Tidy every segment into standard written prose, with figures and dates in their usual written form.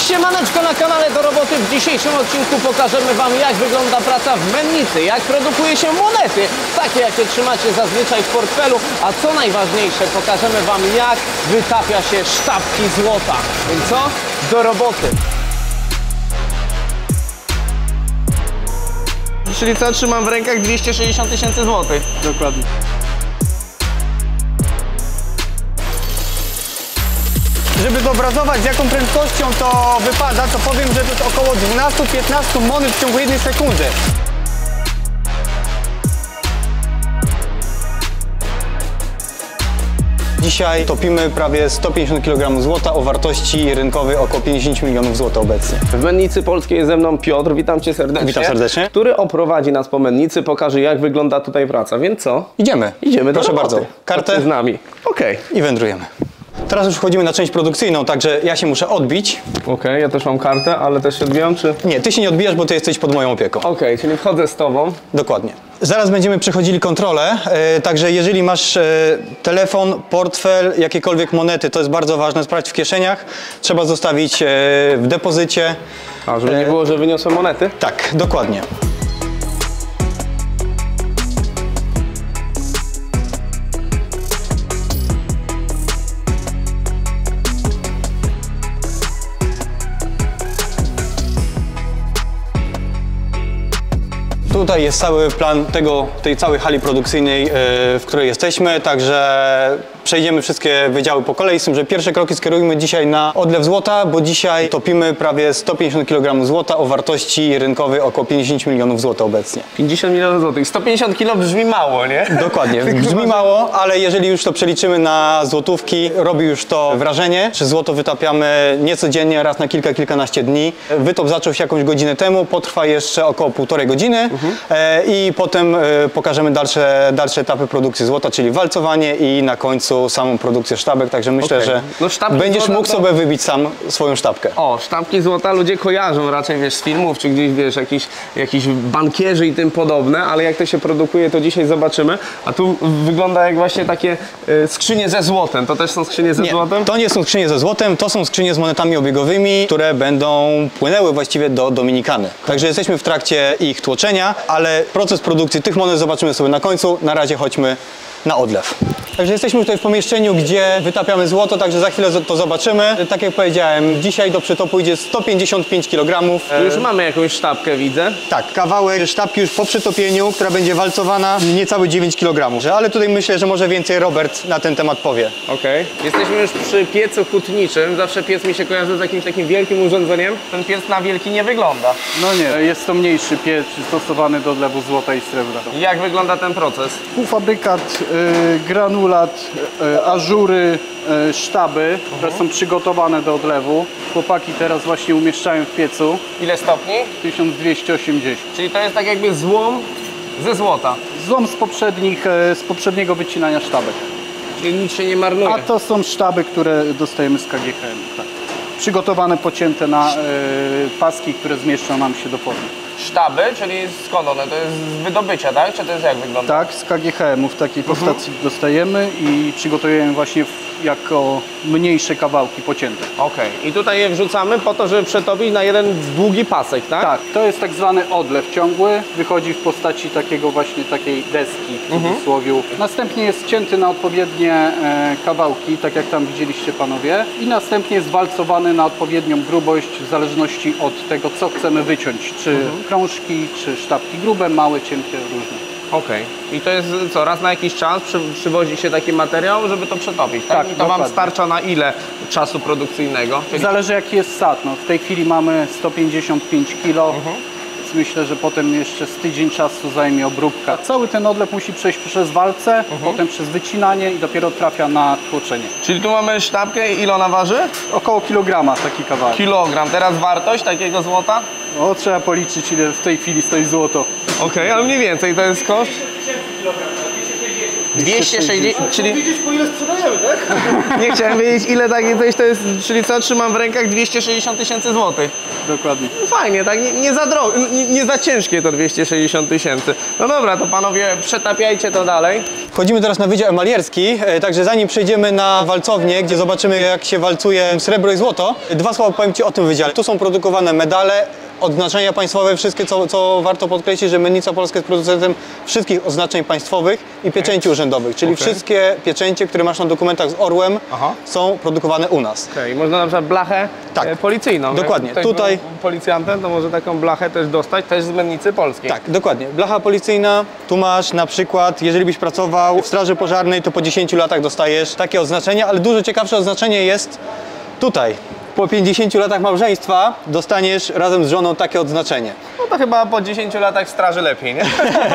Siemaneczko na kanale Do Roboty. W dzisiejszym odcinku pokażemy Wam, jak wygląda praca w mennicy, jak produkuje się monety, takie jakie trzymacie zazwyczaj w portfelu, a co najważniejsze, pokażemy Wam, jak wytapia się sztabki złota. Więc co? Do roboty. Czyli co, trzymam w rękach 260 000 złotych. Dokładnie. Żeby zobrazować, z jaką prędkością to wypada, to powiem, że to jest około 12-15 monet w ciągu jednej sekundy. Dzisiaj topimy prawie 150 kg złota o wartości rynkowej około 50 milionów złotych obecnie. W mennicy polskiej jest ze mną Piotr, witam Cię serdecznie. Witam serdecznie. Który oprowadzi nas po mennicy, pokaże, jak wygląda tutaj praca, więc co? Idziemy. Idziemy do Proszę roboty. bardzo. Kartę z nami. Okej. i wędrujemy. Teraz już wchodzimy na część produkcyjną, także ja się muszę odbić. Okej, ja też mam kartę, ale też się odbijam, czy? Nie, ty się nie odbijasz, bo ty jesteś pod moją opieką. Okej, czyli wchodzę z Tobą. Dokładnie. Zaraz będziemy przechodzili kontrolę, także jeżeli masz telefon, portfel, jakiekolwiek monety, to jest bardzo ważne, sprawdź w kieszeniach, trzeba zostawić w depozycie. A, żeby nie było, że wyniosłem monety? Tak, dokładnie. Tutaj jest cały plan tej całej hali produkcyjnej, w której jesteśmy, także przejdziemy wszystkie wydziały po kolei. Z tym, że pierwsze kroki skierujmy dzisiaj na odlew złota, bo dzisiaj topimy prawie 150 kg złota o wartości rynkowej około 50 milionów złotych obecnie. 50 milionów złotych. 150 kilo brzmi mało, nie? Dokładnie, brzmi mało, ale jeżeli już to przeliczymy na złotówki, robi już to wrażenie, że złoto wytapiamy nie codziennie, raz na kilkanaście dni. Wytop zaczął się jakąś godzinę temu, potrwa jeszcze około 1,5 godziny i potem pokażemy dalsze etapy produkcji złota, czyli walcowanie i na końcu samą produkcję sztabek, także myślę, że będziesz mógł sobie wybić sam swoją sztabkę. O, sztabki złota ludzie kojarzą raczej, wiesz, z filmów, czy gdzieś, wiesz, jakiś bankierzy i tym podobne, ale jak to się produkuje, to dzisiaj zobaczymy. A tu wygląda jak właśnie takie skrzynie ze złotem. To też są skrzynie ze złotem? To nie są skrzynie ze złotem, to są skrzynie z monetami obiegowymi, które będą płynęły właściwie do Dominikany. Także jesteśmy w trakcie ich tłoczenia, ale proces produkcji tych monet zobaczymy sobie na końcu. Na razie chodźmy na odlew. Także jesteśmy tutaj w pomieszczeniu, gdzie wytapiamy złoto, także za chwilę to zobaczymy. Tak jak powiedziałem, dzisiaj do przetopu idzie 155 kg. Już mamy jakąś sztabkę, widzę. Tak, kawałek sztabki już po przetopieniu, która będzie walcowana, niecałe 9 kg. Ale tutaj myślę, że może więcej Robert na ten temat powie. Okej. Jesteśmy już przy piecu hutniczym. Zawsze piec mi się kojarzy z jakimś takim wielkim urządzeniem. Ten piec na wielki nie wygląda. No nie, jest to mniejszy piec przystosowany do odlewu złota i srebra. I jak wygląda ten proces? Półfabrykat, granulat, ażury, sztaby, które są przygotowane do odlewu. Chłopaki teraz właśnie umieszczają w piecu. Ile stopni? 1280. Czyli to jest tak jakby złom ze złota. Złom z poprzedniego wycinania sztabek. Czyli nic się nie marnuje. A to są sztaby, które dostajemy z KGHM. Tak. Przygotowane, pocięte na paski, które zmieszczą nam się do formy. Sztaby, czyli skąd one? To jest z wydobycia, tak? Czy to jest jak wygląda? Tak, z KGHM-u w takiej postaci dostajemy i przygotujemy właśnie jako mniejsze kawałki pocięte. Okej. I tutaj je wrzucamy po to, żeby przetopić na jeden długi pasek, tak? Tak, to jest tak zwany odlew ciągły. Wychodzi w postaci takiej deski w cudzysłowie. Następnie jest cięty na odpowiednie kawałki, tak jak tam widzieliście panowie. I następnie jest walcowany na odpowiednią grubość w zależności od tego, co chcemy wyciąć. Czy krążki, czy sztabki grube, małe, cienkie, różne. Okej. I to jest co, raz na jakiś czas przywozi się taki materiał, żeby to przetopić, tak? Tak, I to Wam dokładnie. starcza na ile czasu produkcyjnego? Czyli... Zależy jaki jest sad. No, w tej chwili mamy 155 kg. Więc myślę, że potem jeszcze z tydzień czasu zajmie obróbka. Cały ten odlew musi przejść przez walce, potem przez wycinanie i dopiero trafia na tłoczenie. Czyli tu mamy sztabkę i ile ona waży? Około kilograma taki kawałek. Kilogram. Teraz wartość takiego złota? O, trzeba policzyć, ile w tej chwili stoi złoto. Okej, ale mniej więcej to jest koszt? 260, czyli Widzisz, po ile sprzedajemy, tak? nie chciałem wiedzieć ile takie coś to jest, czyli co trzymam w rękach 260 000 złotych. Dokładnie. Fajnie, tak nie za drogo, nie za ciężkie to 260 000. No dobra, to panowie przetapiajcie to dalej. Wchodzimy teraz na wydział emalierski, także zanim przejdziemy na walcownię, gdzie zobaczymy jak się walcuje srebro i złoto, dwa słowa powiem Ci o tym wydziale. Tu są produkowane medale, odznaczenia państwowe, wszystkie, co warto podkreślić, że Mennica Polska jest producentem wszystkich oznaczeń państwowych i pieczęci urzędowych, czyli wszystkie pieczęcie, które masz na dokumentach z orłem, są produkowane u nas. Okej, można na przykład blachę policyjną. Dokładnie. Jak ktoś Tutaj był policjantem, to może taką blachę też dostać, też z Mennicy Polskiej. tak, dokładnie. Blacha policyjna, tu masz na przykład, jeżeli byś pracował w straży pożarnej, to po 10 latach dostajesz takie odznaczenie, ale dużo ciekawsze odznaczenie jest tutaj. Po 50 latach małżeństwa dostaniesz razem z żoną takie odznaczenie. No to chyba po 10 latach straży lepiej, nie?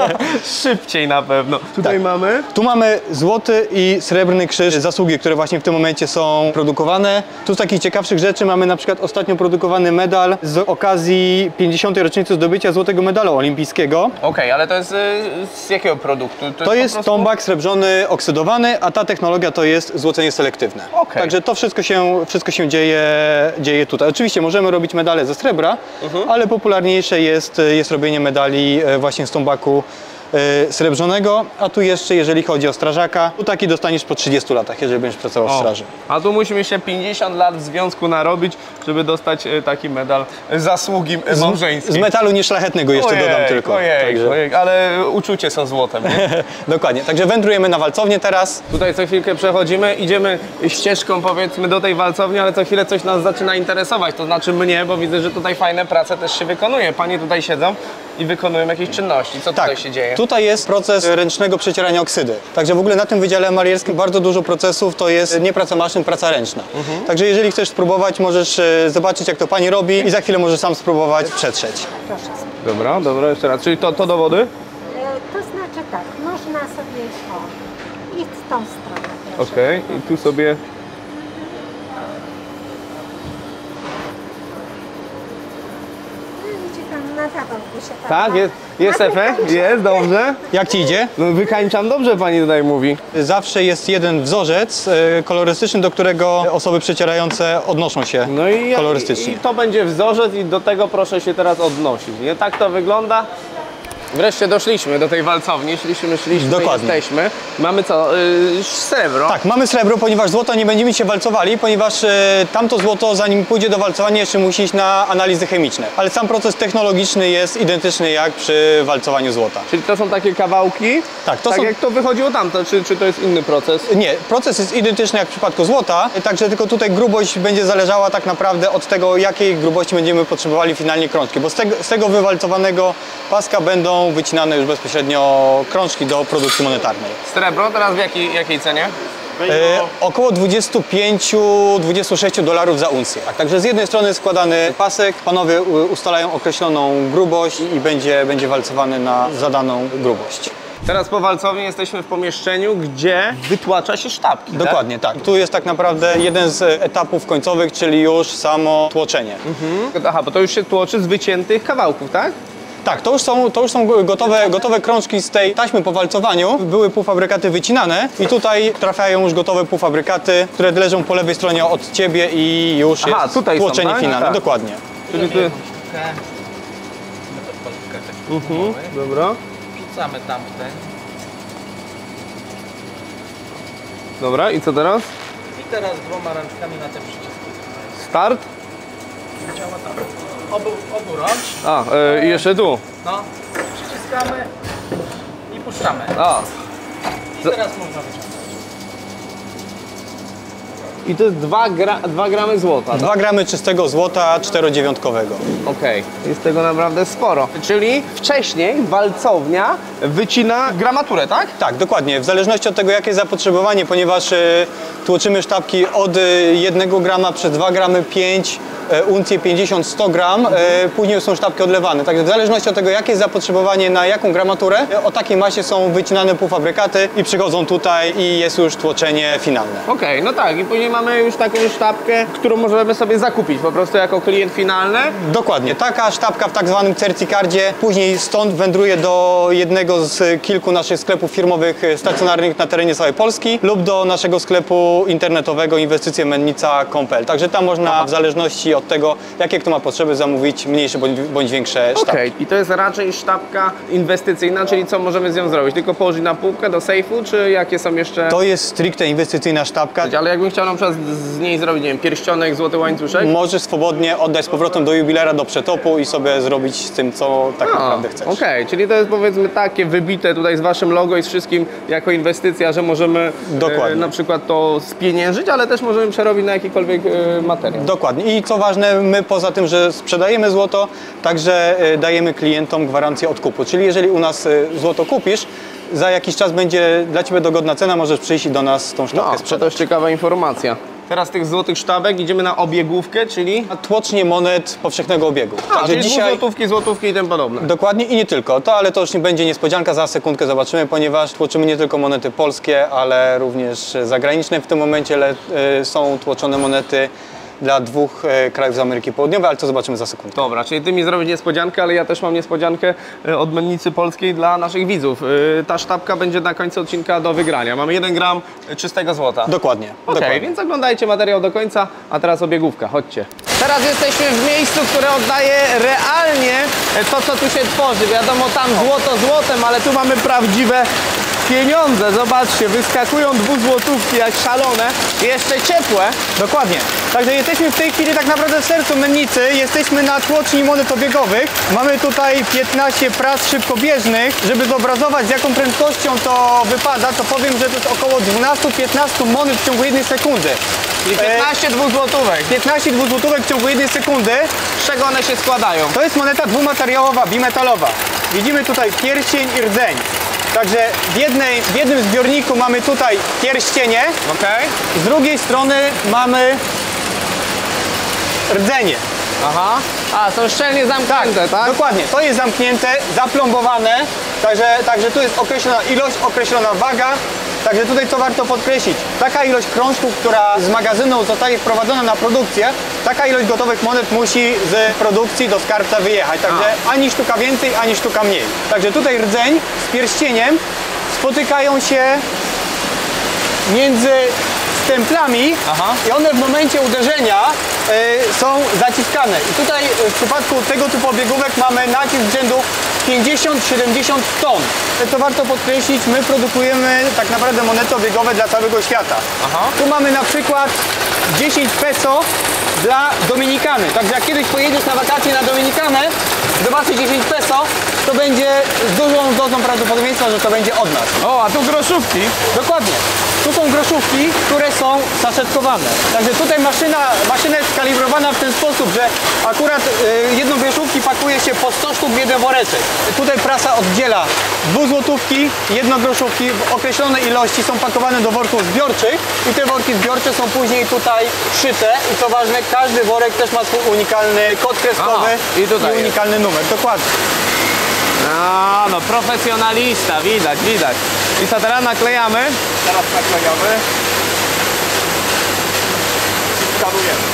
Szybciej na pewno. Tutaj mamy... Tu mamy złoty i srebrny krzyż zasługi, które właśnie w tym momencie są produkowane. Tu z takich ciekawszych rzeczy mamy na przykład ostatnio produkowany medal z okazji 50. rocznicy zdobycia złotego medalu olimpijskiego. Okej, ale to jest z jakiego produktu? To jest po prostu... tombak srebrzony oksydowany, a ta technologia to jest złocenie selektywne. Okej. Także to wszystko się dzieje tutaj. Oczywiście możemy robić medale ze srebra, ale popularniejsze jest robienie medali właśnie z tombaku srebrzonego, a tu jeszcze, jeżeli chodzi o strażaka, tu taki dostaniesz po 30 latach, jeżeli będziesz pracował w straży. A tu musimy się 50 lat w związku narobić, żeby dostać taki medal zasługi małżeńskiej. Z metalu nieszlachetnego jeszcze dodam tylko. Ojej, ale uczucie są złotem, nie? Dokładnie, także wędrujemy na walcownię teraz. Tutaj co chwilkę przechodzimy, idziemy ścieżką powiedzmy do tej walcowni, ale co chwilę coś nas zaczyna interesować, to znaczy mnie, bo widzę, że tutaj fajne prace też się wykonuje. Panie tutaj siedzą i wykonują jakieś czynności. Co tutaj się dzieje? Tutaj jest proces ręcznego przecierania oksydy. Także w ogóle na tym wydziale emalierskim bardzo dużo procesów to jest nie praca maszyn, praca ręczna. Także jeżeli chcesz spróbować, możesz zobaczyć jak to pani robi i za chwilę możesz sam spróbować przetrzeć. Dobra, jeszcze raz. Czyli to do wody? To znaczy tak, można sobie i w tą stronę. Okej, i tu sobie... Idzie pan na kawałku się Tak, jest efekt, jest, dobrze. Jak ci idzie? No wykańczam dobrze, pani tutaj mówi. Zawsze jest jeden wzorzec kolorystyczny, do którego osoby przecierające odnoszą się No i kolorystycznie. I to będzie wzorzec i do tego proszę się teraz odnosić. Nie tak to wygląda. Wreszcie doszliśmy do tej walcowni, szliśmy, Dokładnie. jesteśmy. Mamy co? Srebro. Tak, mamy srebro, ponieważ złoto nie będziemy się walcowali, ponieważ tamto złoto, zanim pójdzie do walcowania, jeszcze musi iść na analizy chemiczne. Ale sam proces technologiczny jest identyczny jak przy walcowaniu złota. Czyli to są takie kawałki? Tak, to tak są... jak to wychodziło tamto, czy to jest inny proces? Nie, proces jest identyczny jak w przypadku złota, także tylko tutaj grubość będzie zależała tak naprawdę od tego, jakiej grubości będziemy potrzebowali finalnie krążki, bo z tego wywalcowanego paska będą wycinane już bezpośrednio krążki do produkcji monetarnej. Srebro teraz w jakiej cenie? Około 25-26 dolarów za uncję. Tak, także z jednej strony składany pasek, panowie ustalają określoną grubość i będzie walcowany na zadaną grubość. Teraz po walcowni jesteśmy w pomieszczeniu, gdzie wytłacza się sztabki. Dokładnie, tak. Tu jest tak naprawdę jeden z etapów końcowych, czyli już samo tłoczenie. Aha, bo to już się tłoczy z wyciętych kawałków, tak? Tak, to już są gotowe krążki z tej taśmy po walcowaniu. Były półfabrykaty wycinane i tutaj trafiają już gotowe półfabrykaty, które leżą po lewej stronie od Ciebie i już jest tutaj są, tłoczenie tak? finalne. Tak. Dokładnie. Czyli ty... Dobra. Wrzucamy tamten. Dobra, i co teraz? I teraz dwoma rączkami na te przyciski. Start? Działa tak. Obu rącz. A, i jeszcze tu. No. Przyciskamy i puszczamy. A. I teraz można wyciągnąć. I to jest 2 gramy złota. 2 gramy czystego złota 4,9-kowego. Okej, jest tego naprawdę sporo. Czyli wcześniej walcownia wycina gramaturę, tak? Tak, dokładnie. W zależności od tego, jakie jest zapotrzebowanie, ponieważ tłoczymy sztabki od 1 grama przez 2 gramy, 5, uncję 50-100 gram, później są sztabki odlewane. Także w zależności od tego, jakie jest zapotrzebowanie na jaką gramaturę, o takiej masie są wycinane półfabrykaty i przychodzą tutaj i jest już tłoczenie finalne. Okej, no tak, i później mamy już taką sztabkę, którą możemy sobie zakupić po prostu jako klient finalny. Dokładnie. Taka sztabka w tak zwanym certicardzie później stąd wędruje do jednego z kilku naszych sklepów firmowych stacjonarnych na terenie całej Polski lub do naszego sklepu internetowego inwestycjemennica.pl. Także tam można w zależności od tego, jakie kto ma potrzeby, zamówić mniejsze bądź większe sztabki. Okej, i to jest raczej sztabka inwestycyjna, czyli co możemy z nią zrobić? Tylko położyć na półkę do sejfu, czy jakie są jeszcze... To jest stricte inwestycyjna sztabka. Ale jakbym chciał na przykład z niej zrobić, nie wiem, pierścionek, złoty łańcuszek? Możesz swobodnie oddać z powrotem do jubilera, do przetopu i sobie zrobić z tym, co tak naprawdę chcesz. Okej, czyli to jest powiedzmy takie wybite tutaj z waszym logo i z wszystkim jako inwestycja, że możemy na przykład to spieniężyć, ale też możemy przerobić na jakikolwiek materiał. Dokładnie. I co ważne, my poza tym, że sprzedajemy złoto, także dajemy klientom gwarancję odkupu. Czyli jeżeli u nas złoto kupisz, za jakiś czas będzie dla Ciebie dogodna cena, możesz przyjść i do nas tą sztabkę To sprzedać. też ciekawa informacja. Teraz tych złotych sztabek idziemy na obiegówkę, czyli... Tłocznie monet powszechnego obiegu. Czyli złotówki i tym podobne. Dokładnie i nie tylko. Ale to już nie będzie niespodzianka, za sekundkę zobaczymy, ponieważ tłoczymy nie tylko monety polskie, ale również zagraniczne. W tym momencie są tłoczone monety dla 2 krajów z Ameryki Południowej, ale to zobaczymy za sekundę. Dobra, czyli ty mi zrobisz niespodziankę, ale ja też mam niespodziankę od Mennicy Polskiej dla naszych widzów. Ta sztabka będzie na końcu odcinka do wygrania. Mamy 1 gram czystego złota. Dokładnie. Okej, więc oglądajcie materiał do końca, a teraz obiegówka, chodźcie. Teraz jesteśmy w miejscu, które oddaje realnie to, co tu się tworzy. Wiadomo, tam złoto złotem, ale tu mamy prawdziwe pieniądze. Zobaczcie, wyskakują 2 złotówki jak szalone. Jeszcze ciepłe. Dokładnie. Także jesteśmy w tej chwili tak naprawdę w sercu Mennicy. Jesteśmy na tłoczni monet obiegowych. Mamy tutaj 15 pras szybkobieżnych. Żeby zobrazować, z jaką prędkością to wypada, to powiem, że to jest około 12-15 monet w ciągu 1 sekundy. I 15 dwuzłotówek. 15 dwuzłotówek w ciągu 1 sekundy. Z czego one się składają? To jest moneta dwumateriałowa, bimetalowa. Widzimy tutaj pierścień i rdzeń. Także w jednym zbiorniku mamy tutaj pierścienie, Okej. z drugiej strony mamy rdzenie. Aha. A, są szczelnie zamknięte, tak? Dokładnie. To jest zamknięte, zaplombowane, także tu jest określona ilość, określona waga. Także tutaj co warto podkreślić, taka ilość krążków, która z magazynu zostaje wprowadzona na produkcję, taka ilość gotowych monet musi z produkcji do skarbca wyjechać. Także ani sztuka więcej, ani sztuka mniej. Także tutaj rdzeń z pierścieniem spotykają się między stemplami i one w momencie uderzenia są zaciskane. I tutaj w przypadku tego typu obiegówek mamy nacisk rzędu 50-70 ton. Co warto podkreślić, my produkujemy tak naprawdę monety obiegowe dla całego świata. Tu mamy na przykład 10 peso dla Dominikany. Także jak kiedyś pojedziesz na wakacje na Dominikanę, zobaczysz 10 peso, to będzie z dużą dozą prawdopodobieństwa, że to będzie od nas. O, a tu groszówki. Dokładnie. Tu są groszówki, które są saszetkowane. Także tutaj maszyna jest skalibrowana w ten sposób, że akurat jedną groszówki pakuje się po 100 sztuk w jeden woreczek. Tutaj prasa oddziela 2 złotówki, 1 groszówki w określonej ilości są pakowane do worków zbiorczych i te worki zbiorcze są później tutaj szyte i co ważne, każdy worek też ma swój unikalny kod kreskowy i unikalny numer. Dokładnie. No, profesjonalista, widać. I co teraz naklejamy? Teraz naklejamy. Skanujemy.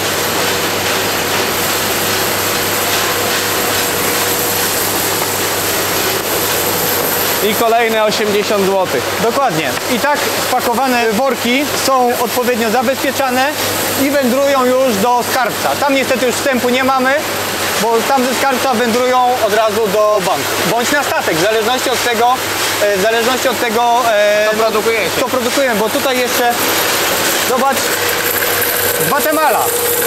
I kolejne 80 zł. Dokładnie. I tak spakowane worki są odpowiednio zabezpieczane i wędrują już do skarbca. Tam niestety już wstępu nie mamy, bo tam ze skarbca wędrują od razu do banku. Bądź na statek, w zależności od tego, co produkujemy. Bo tutaj jeszcze, zobacz, Gwatemala.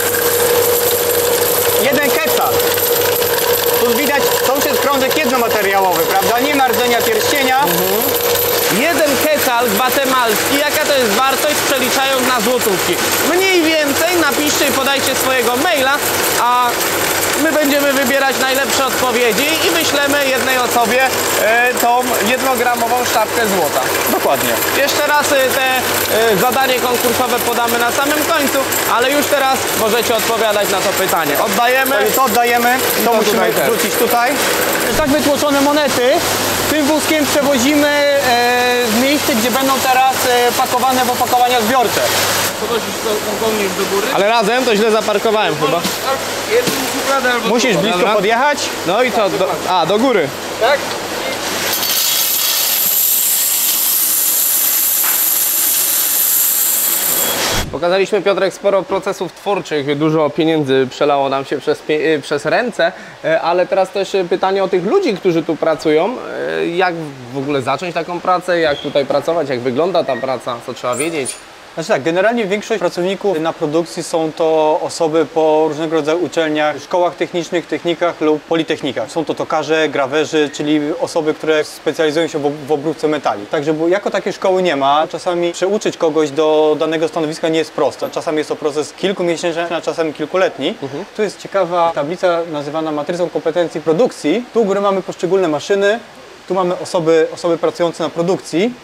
1 quetzal. Tu widać, to już jest krążek jednomateriałowy, prawda? Nie ma rdzenia pierścienia. 1 quetzal gwatemalski, jaka to jest wartość, przeliczając na złotówki? Mniej więcej napiszcie i podajcie swojego maila, a my będziemy wybierać najlepsze odpowiedzi i wyślemy jednej osobie tą 1-gramową sztabkę złota. Dokładnie. Jeszcze raz te zadanie konkursowe podamy na samym końcu, ale już teraz możecie odpowiadać na to pytanie. Oddajemy. To oddajemy, to musimy tutaj też. wrzucić tutaj. Tak wytłoczone monety tym wózkiem przewozimy w miejsce, gdzie będą teraz pakowane w opakowania zbiorcze. Podnosisz tą kołnierz do góry. Ale razem to źle zaparkowałem chyba. Jedną szufladę albo Musisz drugą. blisko Dobra. podjechać. No i co? Do góry. Tak? Pokazaliśmy, Piotrek, sporo procesów twórczych, dużo pieniędzy przelało nam się przez ręce, ale teraz też pytanie o tych ludzi, którzy tu pracują. Jak w ogóle zacząć taką pracę, jak tutaj pracować, jak wygląda ta praca, co trzeba wiedzieć? Znaczy tak, generalnie większość pracowników na produkcji są to osoby po różnego rodzaju uczelniach, szkołach technicznych, technikach lub politechnikach. Są to tokarze, grawerzy, czyli osoby, które specjalizują się w obróbce metali. Także bo jako takiej szkoły nie ma, czasami przeuczyć kogoś do danego stanowiska nie jest proste. Czasami jest to proces kilkumiesięczny, a czasami kilkuletni. Tu jest ciekawa tablica nazywana matrycą kompetencji produkcji. Tu u góry mamy poszczególne maszyny, tu mamy osoby pracujące na produkcji.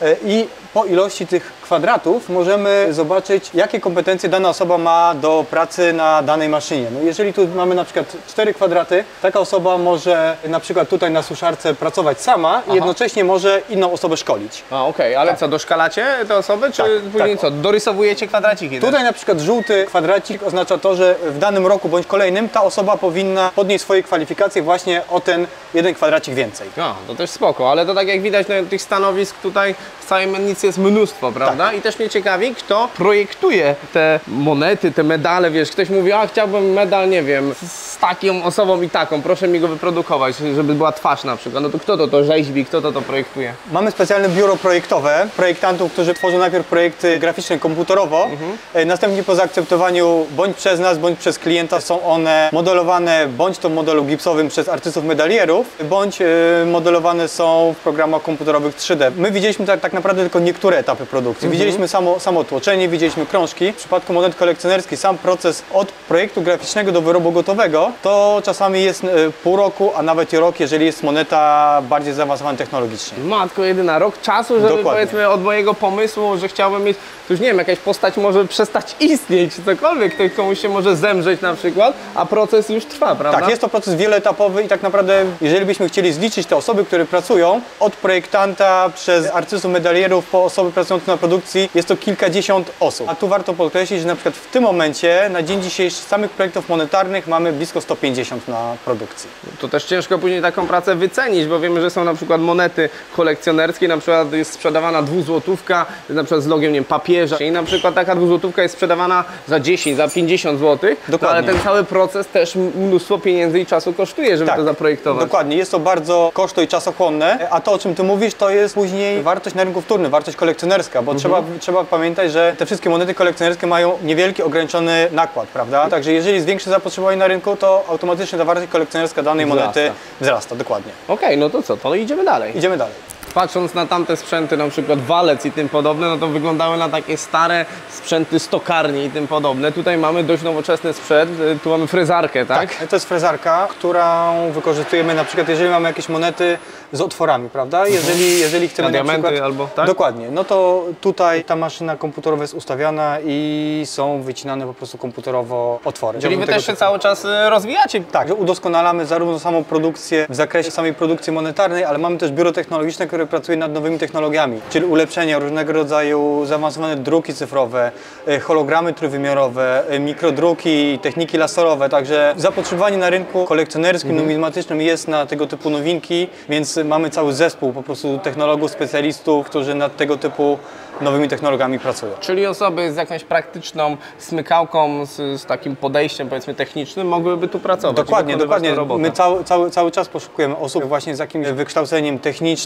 I po ilości tych kwadratów możemy zobaczyć, jakie kompetencje dana osoba ma do pracy na danej maszynie. No jeżeli tu mamy na przykład 4 kwadraty, taka osoba może na przykład tutaj na suszarce pracować sama i jednocześnie może inną osobę szkolić. A okej, ale co, doszkalacie te osoby, czy później tak. co, dorysowujecie kwadraciki? Tutaj na przykład żółty kwadracik oznacza to, że w danym roku bądź kolejnym ta osoba powinna podnieść swoje kwalifikacje właśnie o ten jeden kwadracik więcej. No, to też spoko, ale to tak jak widać, no, tych stanowisk tutaj w całej mennicy jest mnóstwo, prawda? I też mnie ciekawi, kto projektuje te monety, te medale, wiesz, ktoś mówi, a chciałbym medal, nie wiem, z taką osobą i taką, proszę mi go wyprodukować, żeby była twarz na przykład. No to kto to rzeźbi, kto to projektuje? Mamy specjalne biuro projektowe, projektantów, którzy tworzą najpierw projekty graficzne komputerowo, następnie po zaakceptowaniu bądź przez nas, bądź przez klienta są one modelowane bądź to w modelu gipsowym przez artystów medalierów, bądź modelowane są w programach komputerowych 3D. My widzieliśmy tak naprawdę tylko niektóre etapy produkcji. Widzieliśmy samo tłoczenie, widzieliśmy krążki. W przypadku monet kolekcjonerskich sam proces od projektu graficznego do wyrobu gotowego to czasami jest pół roku, a nawet i rok, jeżeli jest moneta bardziej zaawansowana technologicznie. Matko jedyna, rok czasu, żeby Dokładnie. powiedzmy od mojego pomysłu, że chciałbym mieć, to już nie wiem, jakaś postać może przestać istnieć, czy cokolwiek, ktoś komuś się może zemrzeć na przykład, a proces już trwa, prawda? Tak, jest to proces wieloetapowy i tak naprawdę, jeżeli byśmy chcieli zliczyć te osoby, które pracują, od projektanta przez artystów medalierów po osoby pracujące na produkcji, jest to kilkadziesiąt osób. A tu warto podkreślić, że na przykład w tym momencie, na dzień dzisiejszy, samych projektów monetarnych mamy blisko 150 na produkcji. To też ciężko później taką pracę wycenić, bo wiemy, że są na przykład monety kolekcjonerskie, na przykład jest sprzedawana 2-złotówka, na przykład z logiem, nie wiem, papieża i na przykład taka 2-złotówka jest sprzedawana za 10, za 50 zł, Dokładnie. ale ten cały proces też mnóstwo pieniędzy i czasu kosztuje, żeby to zaprojektować. Dokładnie, jest to bardzo koszto- i czasochłonne, a to, o czym ty mówisz, to jest później wartość na rynku wtórnym, wartość kolekcjonerska, bo trzeba pamiętać, że te wszystkie monety kolekcjonerskie mają niewielki, ograniczony nakład, prawda? Także jeżeli jest większe zapotrzebowanie na rynku, to automatycznie ta wartość kolekcjonerska danej monety wzrasta, dokładnie. Okej, no to co, to idziemy dalej. Idziemy dalej. Patrząc na tamte sprzęty, na przykład walec i tym podobne, no to wyglądały na takie stare sprzęty stokarni i tym podobne. Tutaj mamy dość nowoczesny sprzęt, tu mamy frezarkę, tak? To jest frezarka, którą wykorzystujemy na przykład, jeżeli mamy jakieś monety z otworami, prawda? Jeżeli chcemy Na diamenty przykład, albo tak? Dokładnie, no to tutaj ta maszyna komputerowa jest ustawiana i są wycinane po prostu komputerowo otwory. Czyli wy Tego też się typu. cały czas rozwijacie. Tak, że udoskonalamy zarówno samą produkcję w zakresie samej produkcji monetarnej, ale mamy też biuro technologiczne, które pracuje nad nowymi technologiami, czyli ulepszenia, różnego rodzaju zaawansowane druki cyfrowe, hologramy trójwymiarowe, mikrodruki, techniki laserowe, także zapotrzebowanie na rynku kolekcjonerskim, numizmatycznym jest na tego typu nowinki, więc mamy cały zespół po prostu technologów, specjalistów, którzy nad tego typu nowymi technologiami pracują. Czyli osoby z jakąś praktyczną smykałką, z takim podejściem powiedzmy technicznym mogłyby tu pracować. Dokładnie, i wykonywać dokładnie. tę robotę. My cały czas poszukujemy osób właśnie z jakimś wykształceniem technicznym,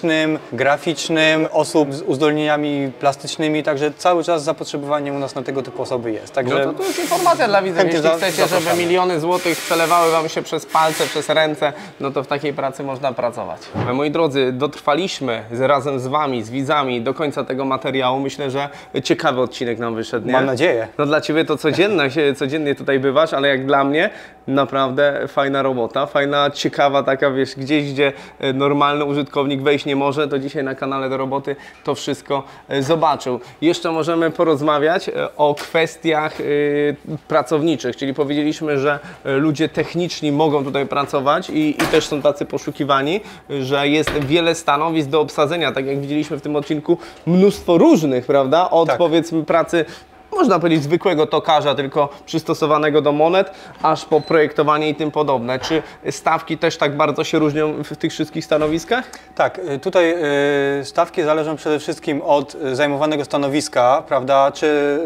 graficznym, osób z uzdolnieniami plastycznymi, także cały czas zapotrzebowanie u nas na tego typu osoby jest. Także No to jest informacja dla widzów. chętnie Jeśli chcecie, żeby zapraszamy. miliony złotych przelewały wam się przez palce, przez ręce, no to w takiej pracy można pracować. Moi drodzy, dotrwaliśmy razem z wami, z widzami do końca tego materiału. Myślę, że ciekawy odcinek nam wyszedł, nie? Mam nadzieję. No dla ciebie to codziennie tutaj bywasz, ale jak dla mnie naprawdę fajna robota, fajna, ciekawa taka, wiesz, gdzieś, gdzie normalny użytkownik wejść nie może, to dzisiaj na kanale do roboty to wszystko zobaczył. Jeszcze możemy porozmawiać o kwestiach pracowniczych, czyli powiedzieliśmy, że ludzie techniczni mogą tutaj pracować i też są tacy poszukiwani, że jest wiele stanowisk do obsadzenia, tak jak widzieliśmy w tym odcinku, mnóstwo różnych, prawda, od Tak. powiedzmy pracy, można powiedzieć, zwykłego tokarza, tylko przystosowanego do monet, aż po projektowanie i tym podobne. Czy stawki też tak bardzo się różnią w tych wszystkich stanowiskach? Tak, tutaj stawki zależą przede wszystkim od zajmowanego stanowiska, prawda, czy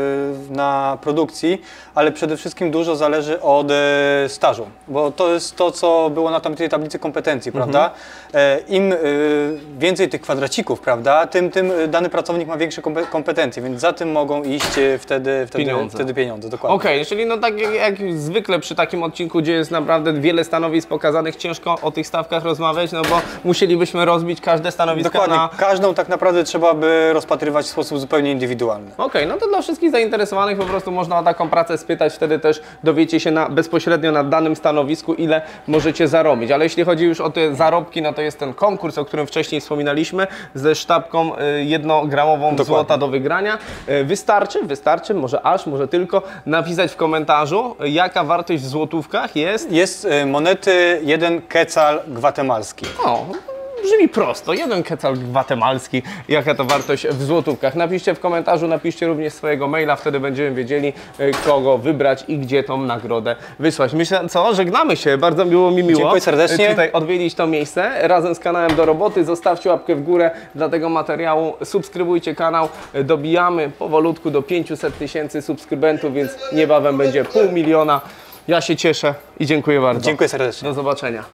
na produkcji, ale przede wszystkim dużo zależy od stażu, bo to jest to, co było na tej tablicy kompetencji, prawda. Im więcej tych kwadracików, prawda, tym dany pracownik ma większe kompetencje, więc za tym mogą iść wtedy pieniądze, dokładnie. Okej, czyli no tak jak zwykle przy takim odcinku, gdzie jest naprawdę wiele stanowisk pokazanych, ciężko o tych stawkach rozmawiać, no bo musielibyśmy rozbić każde stanowisko Dokładnie, na... każdą tak naprawdę trzeba by rozpatrywać w sposób zupełnie indywidualny. Okej, no to dla wszystkich zainteresowanych po prostu można o taką pracę spytać, wtedy też dowiecie się bezpośrednio na danym stanowisku, ile możecie zarobić. Ale jeśli chodzi już o te zarobki, no to jest ten konkurs, o którym wcześniej wspominaliśmy, ze sztabką 1-gramową Dokładnie. złota do wygrania. Wystarczy, może tylko napisać w komentarzu, jaka wartość w złotówkach jest. Jest monety 1 kecal gwatemalski. O, brzmi prosto. 1 kecal gwatemalski. Jaka to wartość w złotówkach? Napiszcie w komentarzu, napiszcie również swojego maila, wtedy będziemy wiedzieli, kogo wybrać i gdzie tą nagrodę wysłać. Myślę, żegnamy się. Bardzo miło mi Dziękuję serdecznie. tutaj odwiedzić to miejsce razem z kanałem do roboty. Zostawcie łapkę w górę dla tego materiału. Subskrybujcie kanał. Dobijamy powolutku do 500 000 subskrybentów, więc niebawem będzie 500 000. Ja się cieszę i dziękuję bardzo. Dziękuję serdecznie. Do zobaczenia.